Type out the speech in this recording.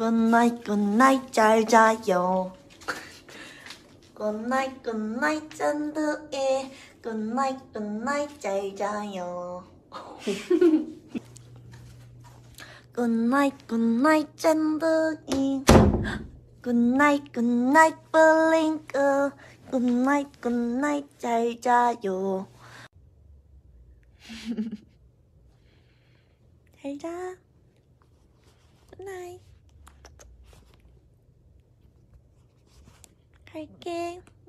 굿나잇 굿나잇 잘 자요. 굿나잇 굿나잇 짠두이. 굿나잇 굿나잇 잘 자요. 굿나잇 굿나잇 짠두이. 굿나잇 굿나잇 블링크. 굿나잇 굿나잇 잘 자요. 잘 자. 굿나잇. 갈게.